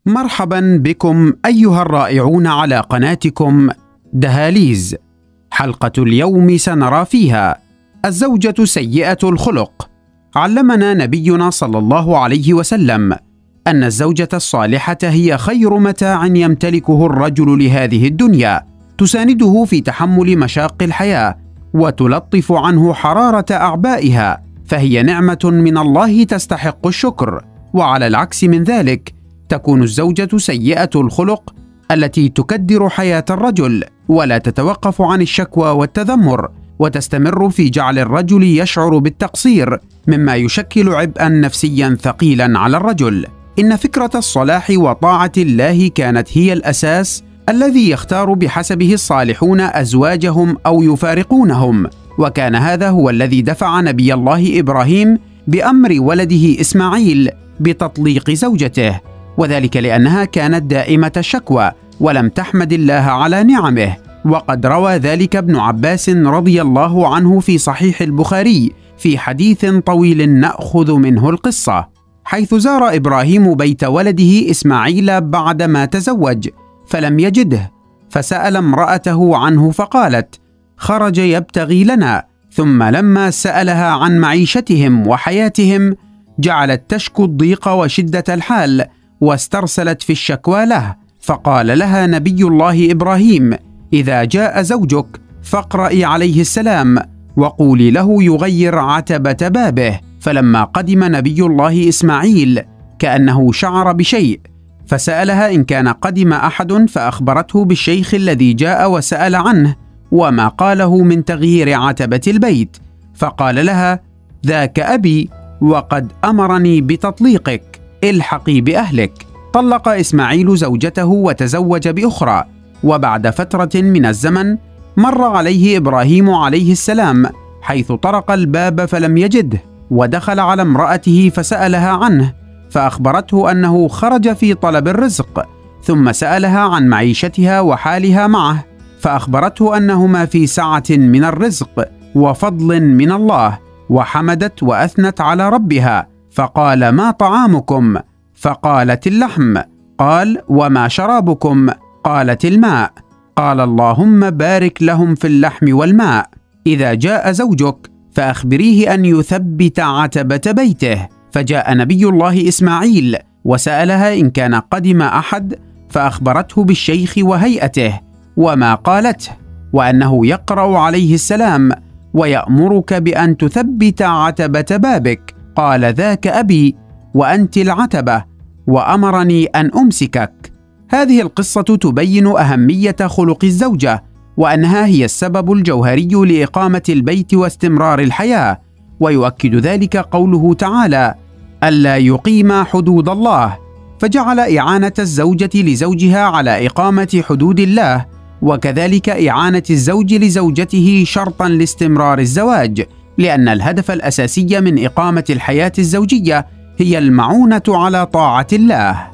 مرحبا بكم أيها الرائعون على قناتكم دهاليز. حلقة اليوم سنرى فيها الزوجة سيئة الخلق. علمنا نبينا صلى الله عليه وسلم أن الزوجة الصالحة هي خير متاع يمتلكه الرجل لهذه الدنيا، تسانده في تحمل مشاق الحياة وتلطف عنه حرارة أعبائها، فهي نعمة من الله تستحق الشكر. وعلى العكس من ذلك تكون الزوجة سيئة الخلق التي تكدر حياة الرجل ولا تتوقف عن الشكوى والتذمر، وتستمر في جعل الرجل يشعر بالتقصير، مما يشكل عبئا نفسيا ثقيلا على الرجل. إن فكرة الصلاح وطاعة الله كانت هي الأساس الذي يختار بحسبه الصالحون أزواجهم أو يفارقونهم، وكان هذا هو الذي دفع نبي الله إبراهيم بأمر ولده إسماعيل بتطليق زوجته، وذلك لأنها كانت دائمة الشكوى ولم تحمد الله على نعمه. وقد روى ذلك ابن عباس رضي الله عنه في صحيح البخاري في حديث طويل نأخذ منه القصة، حيث زار إبراهيم بيت ولده إسماعيل بعدما تزوج فلم يجده، فسأل امرأته عنه فقالت: خرج يبتغي لنا. ثم لما سألها عن معيشتهم وحياتهم جعلت تشكو الضيق وشدة الحال، واسترسلت في الشكوى له. فقال لها نبي الله إبراهيم: إذا جاء زوجك فاقرئي عليه السلام وقولي له يغير عتبة بابه. فلما قدم نبي الله إسماعيل كأنه شعر بشيء، فسألها إن كان قدم أحد، فأخبرته بالشيخ الذي جاء وسأل عنه وما قاله من تغيير عتبة البيت. فقال لها: ذاك أبي وقد أمرني بتطليقك، الحقي بأهلك. طلق إسماعيل زوجته وتزوج بأخرى، وبعد فترة من الزمن مر عليه إبراهيم عليه السلام حيث طرق الباب فلم يجده، ودخل على امرأته فسألها عنه، فأخبرته أنه خرج في طلب الرزق، ثم سألها عن معيشتها وحالها معه، فأخبرته أنهما في سعة من الرزق وفضل من الله، وحمدت وأثنت على ربها. فقال: ما طعامكم؟ فقالت: اللحم. قال: وما شرابكم؟ قالت: الماء. قال: اللهم بارك لهم في اللحم والماء. إذا جاء زوجك فأخبريه أن يثبت عتبة بيته. فجاء نبي الله إسماعيل وسألها إن كان قدم أحد، فأخبرته بالشيخ وهيئته وما قالته، وأنه يقرأ عليه السلام ويأمرك بأن تثبت عتبة بابك. قال: ذاك أبي وأنت العتبة، وأمرني أن أمسكك. هذه القصة تبين أهمية خلق الزوجة، وأنها هي السبب الجوهري لإقامة البيت واستمرار الحياة، ويؤكد ذلك قوله تعالى: ألا يقيم حدود الله، فجعل إعانة الزوجة لزوجها على إقامة حدود الله، وكذلك إعانة الزوج لزوجته شرطا لاستمرار الزواج، لأن الهدف الأساسي من إقامة الحياة الزوجية هي المعونة على طاعة الله.